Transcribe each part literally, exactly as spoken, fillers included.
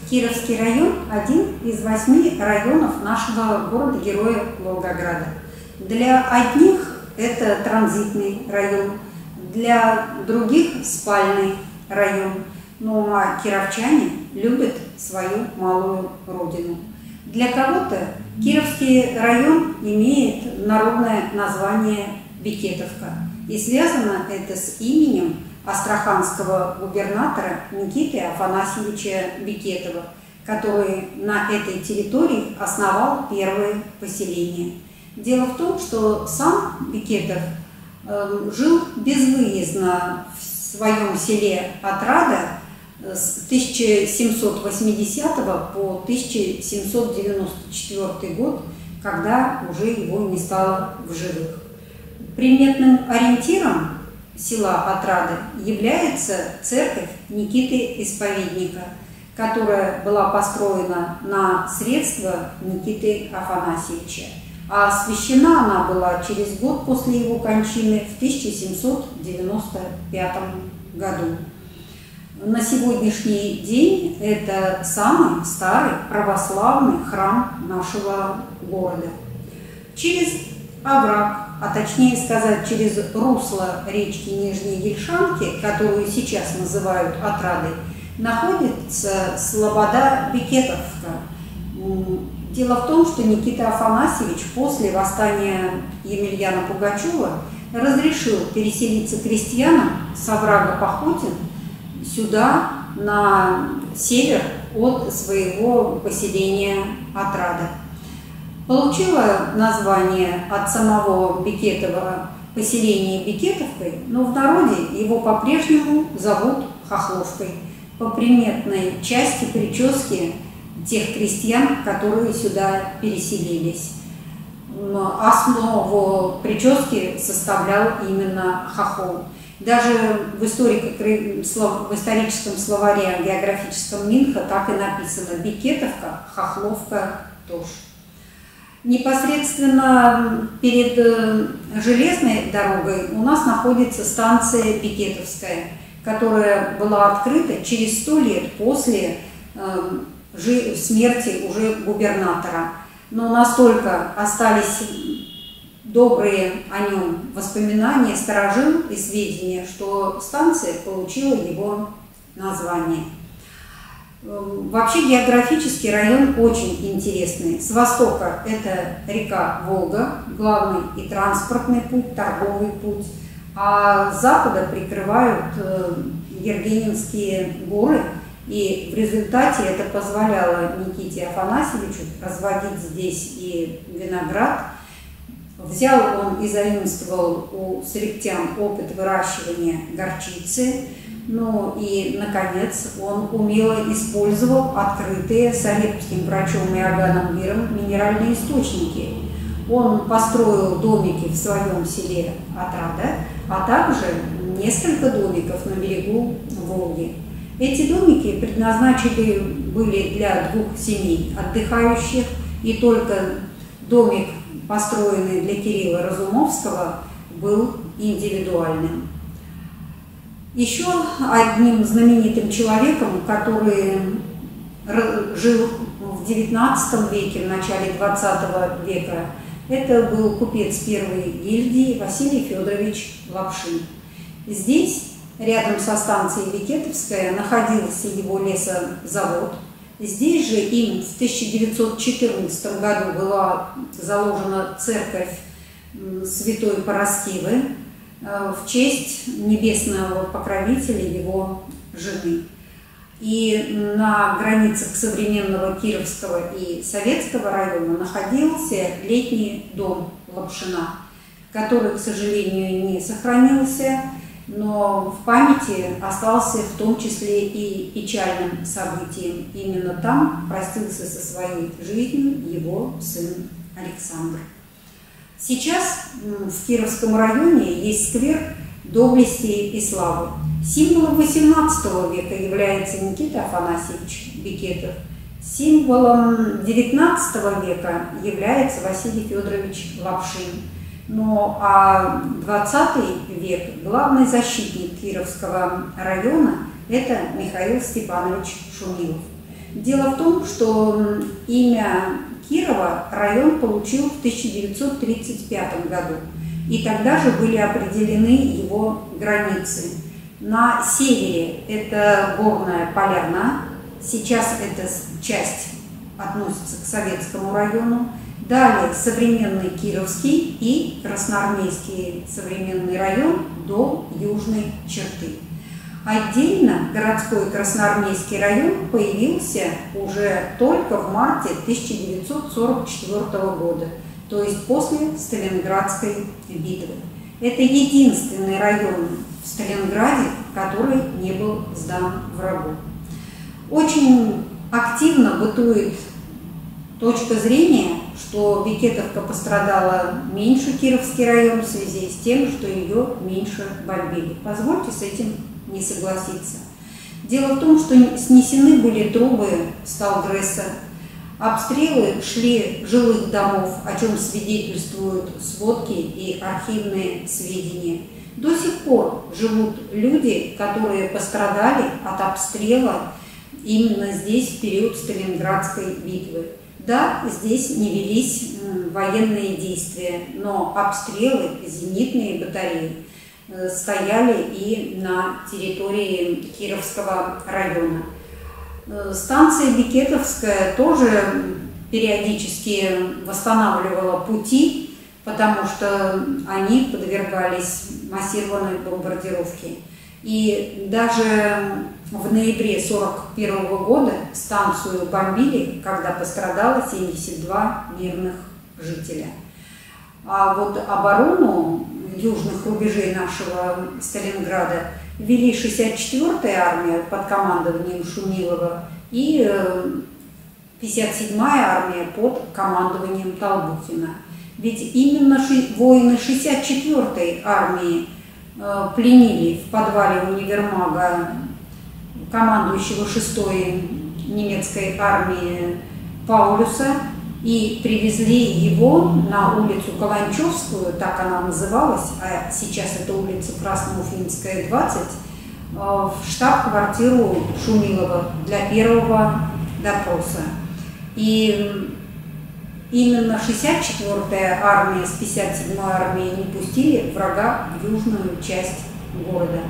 Кировский район – один из восьми районов нашего города-героя Волгограда. Для одних это транзитный район, для других – спальный район. Ну а кировчане любят свою малую родину. Для кого-то Кировский район имеет народное название Бекетовка. И связано это с именем астраханского губернатора Никиты Афанасьевича Бекетова, который на этой территории основал первые поселения. Дело в том, что сам Бекетов э, жил безвыездно в своем селе Отрада с тысяча семьсот восьмидесятого по тысяча семьсот девяносто четвёртый год, когда уже его не стало в живых. Приметным ориентиром села Отрады является церковь Никиты Исповедника, которая была построена на средства Никиты Афанасьевича, а освящена она была через год после его кончины в тысяча семьсот девяносто пятом году. На сегодняшний день это самый старый православный храм нашего города. Через овраг, а точнее сказать, через русло речки Нижней Ельшанки, которую сейчас называют Отрадой, находится слобода Бекетовка. Дело в том, что Никита Афанасьевич после восстания Емельяна Пугачева разрешил переселиться крестьянам с оврага Пахотин сюда, на север от своего поселения Отрада. Получила название от самого Бекетова поселение Бекетовкой, но в народе его по-прежнему зовут Хохловкой, по приметной части прически тех крестьян, которые сюда переселились. Основу прически составлял именно хохол. Даже в, в историческом словаре географическом Минха так и написано: Бекетовка, Хохловка тоже. Непосредственно перед железной дорогой у нас находится станция Бекетовская, которая была открыта через сто лет после э, смерти уже губернатора. Но настолько остались добрые о нем воспоминания старожил и сведения, что станция получила его название. Вообще географический район очень интересный. С востока это река Волга, главный и транспортный путь, торговый путь, а с запада прикрывают Ергенинские горы, и в результате это позволяло Никите Афанасьевичу разводить здесь и виноград. Взял он и заимствовал у срептян опыт выращивания горчицы. Ну и, наконец, он умело использовал открытые Сарепским врачом Иоганном Гиром минеральные источники. Он построил домики в своем селе Отрада, а также несколько домиков на берегу Волги. Эти домики предназначены были для двух семей отдыхающих, и только домик, построенный для Кирилла Разумовского, был индивидуальным. Еще одним знаменитым человеком, который жил в девятнадцатом веке, в начале двадцатого века, это был купец первой гильдии Василий Федорович Лапшин. Здесь, рядом со станцией Бекетовская, находился его лесозавод. Здесь же им в тысяча девятьсот четырнадцатом году была заложена церковь Святой Параскевы в честь небесного покровителя его жены. И на границах современного Кировского и Советского района находился летний дом Лапшина, который, к сожалению, не сохранился, но в памяти остался в том числе и печальным событием. Именно там простился со своей жизнью его сын Александр. Сейчас в Кировском районе есть сквер доблести и славы. Символом восемнадцатого века является Никита Афанасьевич Бекетов. Символом девятнадцатого века является Василий Федорович Лапшин. Ну а двадцатый век главный защитник Кировского района – это Михаил Степанович Шумилов. Дело в том, что имя Кирова район получил в тысяча девятьсот тридцать пятом году, и тогда же были определены его границы. На севере это Горная Поляна, сейчас эта часть относится к Советскому району, далее современный Кировский и Красноармейский современный район до Южной черты. Отдельно городской Красноармейский район появился уже только в марте тысяча девятьсот сорок четвёртого года, то есть после Сталинградской битвы. Это единственный район в Сталинграде, который не был сдан врагу. Очень активно бытует точка зрения, что Бекетовка пострадала меньше Кировский район в связи с тем, что ее меньше бомбили. Позвольте с этим не согласиться. Дело в том, что снесены были трубы Сталгресса, обстрелы шли жилых домов, о чем свидетельствуют сводки и архивные сведения. До сих пор живут люди, которые пострадали от обстрела именно здесь в период Сталинградской битвы. Да, здесь не велись военные действия, но обстрелы, зенитные батареи стояли и на территории Кировского района. Станция Бекетовская тоже периодически восстанавливала пути, потому что они подвергались массированной бомбардировке. И даже в ноябре сорок первого года станцию бомбили, когда пострадало семьдесят два мирных жителя. А вот оборону южных рубежей нашего Сталинграда вели шестьдесят четвёртая армия под командованием Шумилова и пятьдесят седьмая армия под командованием Толбухина. Ведь именно воины шестьдесят четвёртой армии пленили в подвале универмага командующего шестой немецкой армии Паулюса и привезли его на улицу Каланчевскую, так она называлась, а сейчас это улица Красноуфимская, двадцать, в штаб-квартиру Шумилова для первого допроса. И именно шестьдесят четвёртая армия с пятьдесят седьмой армией не пустили врага в южную часть города.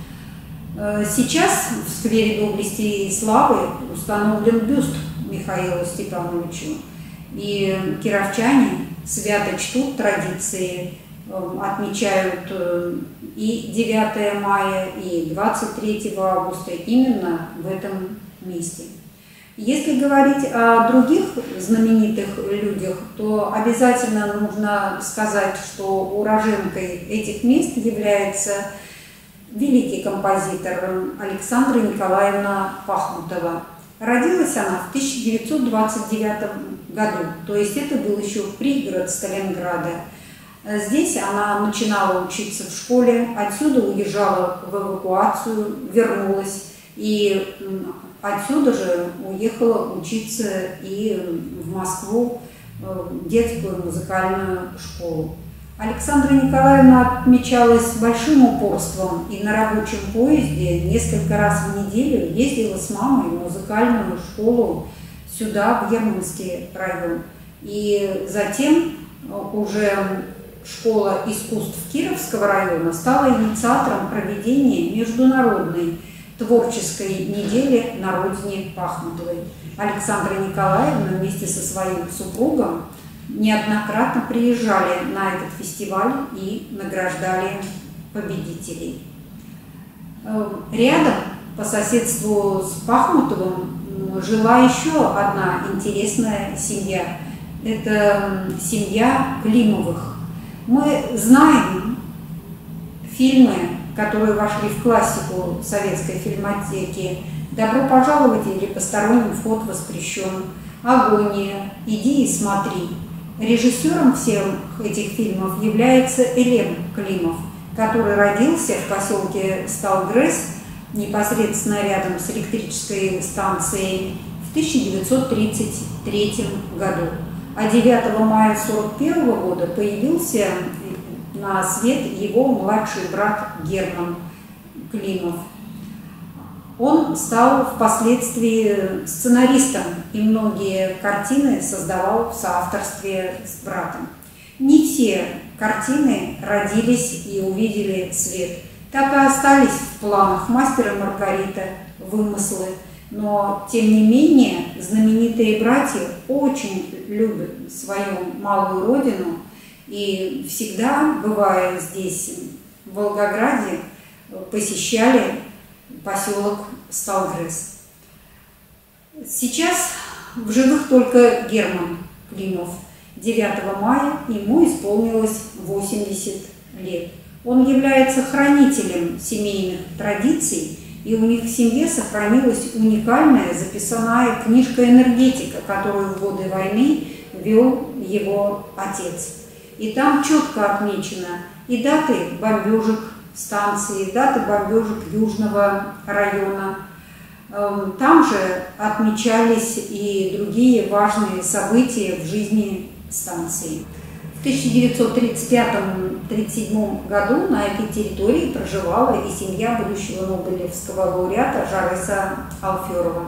Сейчас в сквере Доблести и Славы установлен бюст Михаилу Степановичу. И кировчане свято чтут традиции, отмечают и девятое мая, и двадцать третьего августа именно в этом месте. Если говорить о других знаменитых людях, то обязательно нужно сказать, что уроженкой этих мест является великий композитор Александра Николаевна Пахмутова. Родилась она в тысяча девятьсот двадцать девятом году, то есть это был еще пригород Сталинграда. Здесь она начинала учиться в школе, отсюда уезжала в эвакуацию, вернулась и отсюда же уехала учиться и в Москву в детскую музыкальную школу. Александра Николаевна отмечалась большим упорством и на рабочем поезде несколько раз в неделю ездила с мамой в музыкальную школу сюда, в Ермынский район. И затем уже школа искусств Кировского района стала инициатором проведения международной творческой недели на родине Пахмутовой. Александра Николаевна вместе со своим супругом неоднократно приезжали на этот фестиваль и награждали победителей. Рядом, по соседству с Пахмутовым, жила еще одна интересная семья. Это семья Климовых. Мы знаем фильмы, которые вошли в классику советской фильмотеки: «Добро пожаловать» или «Посторонним вход воспрещен», «Агония», «Иди и смотри». Режиссером всех этих фильмов является Элем Климов, который родился в поселке Сталгресс, непосредственно рядом с электрической станцией, в тысяча девятьсот тридцать третьем году. А девятого мая тысяча девятьсот сорок первого года появился на свет его младший брат Герман Климов. Он стал впоследствии сценаристом и многие картины создавал в соавторстве с братом. Не все картины родились и увидели свет. Так и остались в планах «Мастера и Маргарита», вымыслы. Но, тем не менее, знаменитые братья очень любят свою малую родину и всегда, бывая здесь, в Волгограде, посещали поселок Сталгрыз. Сейчас в живых только Герман Климов. девятого мая ему исполнилось восемьдесят лет. Он является хранителем семейных традиций, и у них в семье сохранилась уникальная записная книжка «Энергетика», которую в годы войны вел его отец. И там четко отмечено и даты бомбежек станции, даты бомбежек Южного района. Там же отмечались и другие важные события в жизни станции. В тысяча девятьсот тридцать пятом — тридцать седьмом году на этой территории проживала и семья будущего нобелевского лауреата Жареса Алферова.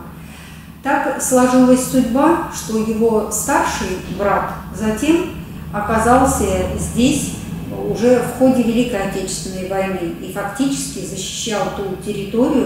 Так сложилась судьба, что его старший брат затем оказался здесь уже в ходе Великой Отечественной войны и фактически защищал ту территорию,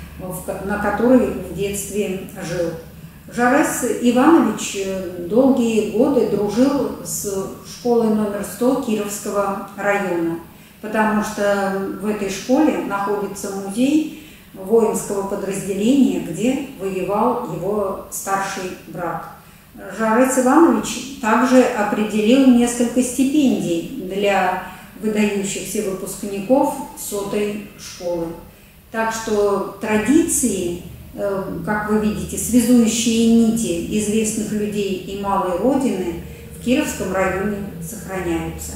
на которой в детстве жил. Жарес Иванович долгие годы дружил с школой номер сто Кировского района, потому что в этой школе находится музей воинского подразделения, где воевал его старший брат. Жарес Иванович также определил несколько стипендий для выдающихся выпускников сотой школы. Так что традиции, как вы видите, связующие нити известных людей и малой родины в Кировском районе сохраняются.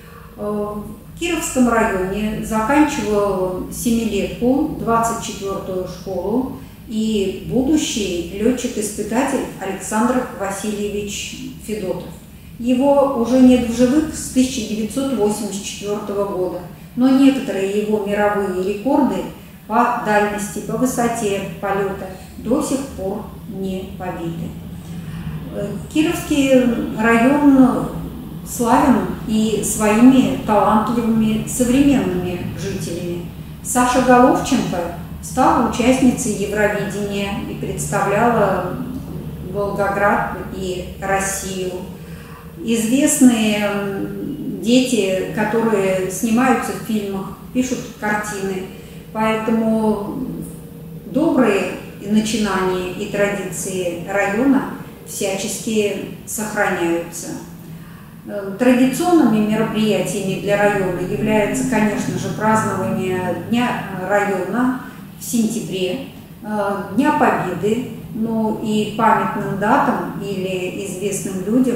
В Кировском районе заканчивал семилетку, двадцать четвёртую школу, и будущий летчик-испытатель Александр Васильевич Федотов. Его уже нет в живых с тысяча девятьсот восемьдесят четвёртого года, но некоторые его мировые рекорды по дальности, по высоте полета до сих пор не побиты. Кировский район славен и своими талантливыми современными жителями. Саша Головченко стала участницей Евровидения и представляла Волгоград и Россию. Известные дети, которые снимаются в фильмах, пишут картины. Поэтому добрые начинания и традиции района всячески сохраняются. Традиционными мероприятиями для района является, конечно же, празднование Дня района в сентябре, Дня Победы, ну и памятным датам или известным людям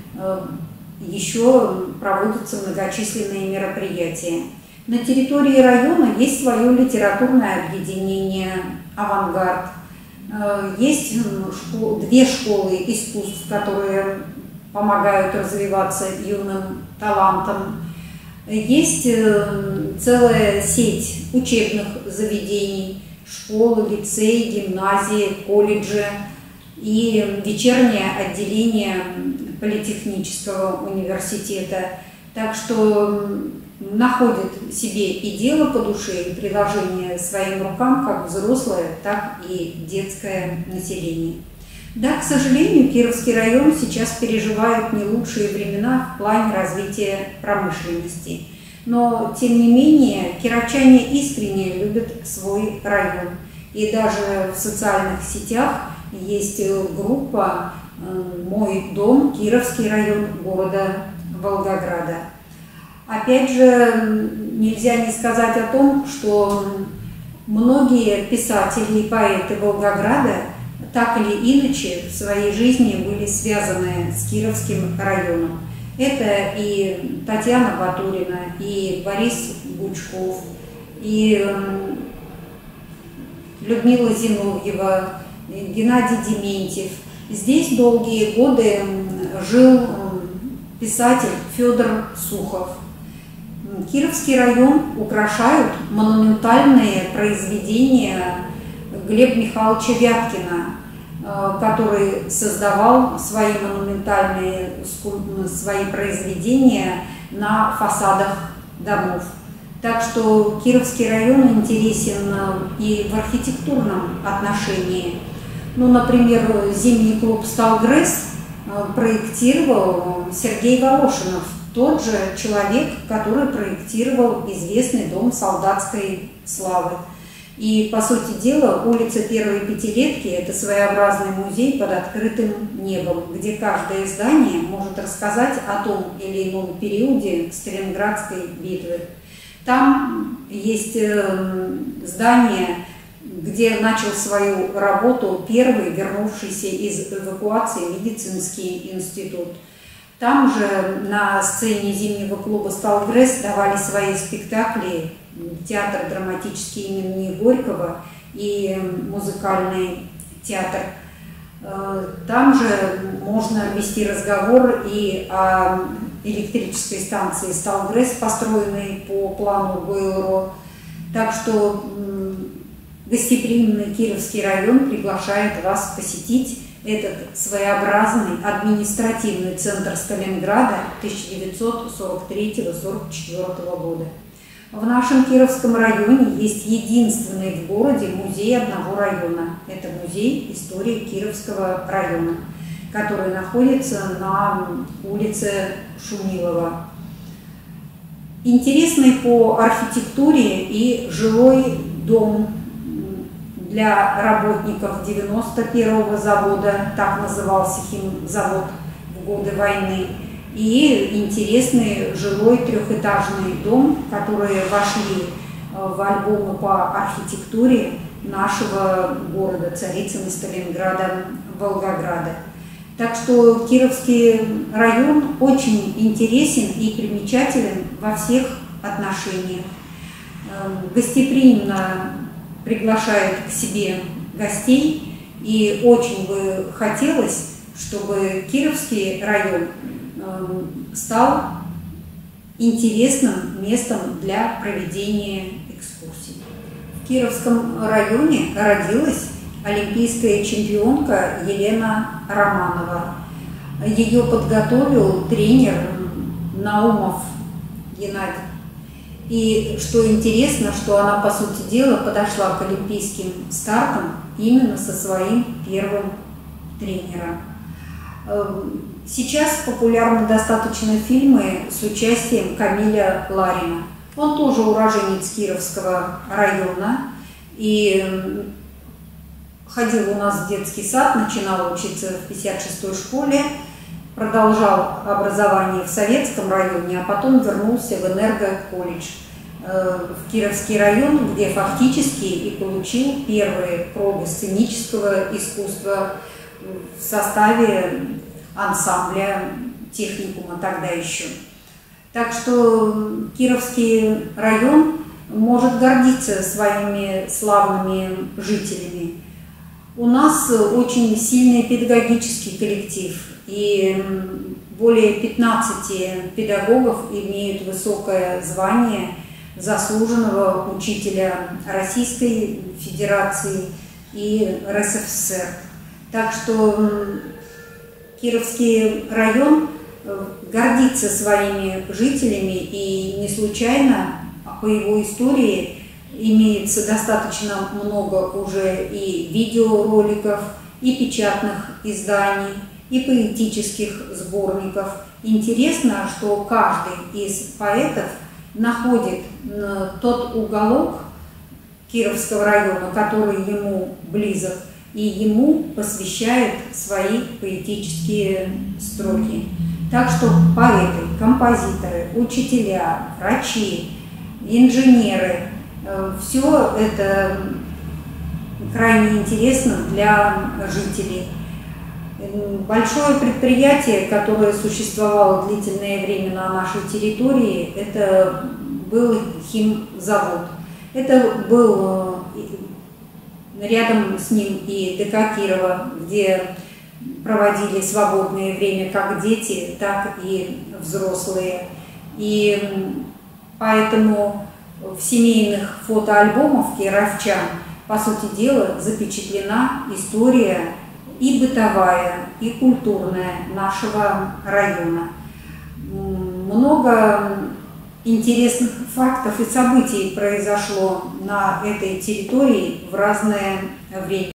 еще проводятся многочисленные мероприятия. На территории района есть свое литературное объединение «Авангард», есть две школы искусств, которые помогают развиваться юным талантам, есть целая сеть учебных заведений, школы, лицеи, гимназии, колледжи и вечернее отделение Политехнического университета. Так что находит себе и дело по душе, и приложение своим рукам как взрослое, так и детское население. Да, к сожалению, Кировский район сейчас переживает не лучшие времена в плане развития промышленности. Но, тем не менее, кировчане искренне любят свой район. И даже в социальных сетях есть группа «Мой дом. Кировский район города Волгограда». Опять же, нельзя не сказать о том, что многие писатели и поэты Волгограда так или иначе в своей жизни были связаны с Кировским районом. Это и Татьяна Батурина, и Борис Гучков, и Людмила Зиновьева, и Геннадий Дементьев. Здесь долгие годы жил писатель Федор Сухов. Кировский район украшают монументальные произведения Глеба Михайловича Вяткина, который создавал свои монументальные свои произведения на фасадах домов. Так что Кировский район интересен и в архитектурном отношении. Ну, например, зимний клуб «Сталгресс» проектировал Сергей Волошинов, тот же человек, который проектировал известный дом солдатской славы. И, по сути дела, улица Первой Пятилетки – это своеобразный музей под открытым небом, где каждое здание может рассказать о том или ином периоде Сталинградской битвы. Там есть здание, где начал свою работу первый вернувшийся из эвакуации медицинский институт. Там же на сцене зимнего клуба «Сталгресс» давали свои спектакли театр драматический имени Горького и музыкальный театр. Там же можно вести разговор и о электрической станции «Сталгресс», построенной по плану ГУЭЛРО. Так что гостеприимный Кировский район приглашает вас посетить этот своеобразный административный центр Сталинграда тысяча девятьсот сорок третьего — сорок четвёртого года. В нашем Кировском районе есть единственный в городе музей одного района. Это музей истории Кировского района, который находится на улице Шумилова. Интересный по архитектуре и жилой дом для работников девяносто первого завода, так назывался химзавод в годы войны, и интересный жилой трехэтажный дом, которые вошли в альбомы по архитектуре нашего города, Царицына, Сталинграда, Волгограда. Так что Кировский район очень интересен и примечателен во всех отношениях. Гостеприимно приглашает к себе гостей, и очень бы хотелось, чтобы Кировский район стал интересным местом для проведения экскурсий. В Кировском районе родилась олимпийская чемпионка Елена Романова. Ее подготовил тренер Наумов Геннадий. И что интересно, что она, по сути дела, подошла к олимпийским стартам именно со своим первым тренером. Сейчас популярны достаточно фильмы с участием Камиля Ларина. Он тоже уроженец Кировского района и ходил у нас в детский сад, начинал учиться в пятьдесят шестой школе, продолжал образование в Советском районе, а потом вернулся в Энергоколледж в Кировский район, где фактически и получил первые пробы сценического искусства в составе ансамбля техникума тогда еще. Так что Кировский район может гордиться своими славными жителями. У нас очень сильный педагогический коллектив, и более пятнадцати педагогов имеют высокое звание заслуженного учителя Российской Федерации и эр эс эф эс эр. Так что Кировский район гордится своими жителями, и не случайно по его истории имеется достаточно много уже и видеороликов, и печатных изданий, и поэтических сборников. Интересно, что каждый из поэтов находит тот уголок Кировского района, который ему близок, и ему посвящает свои поэтические строки. Так что поэты, композиторы, учителя, врачи, инженеры, все это крайне интересно для жителей. Большое предприятие, которое существовало длительное время на нашей территории, это был химзавод. Это был рядом с ним и ДК Кирова, где проводили свободное время как дети, так и взрослые. И поэтому в семейных фотоальбомах кировчан по сути дела, запечатлена история и бытовая, и культурная нашего района. Много интересных фактов и событий произошло на этой территории в разное время.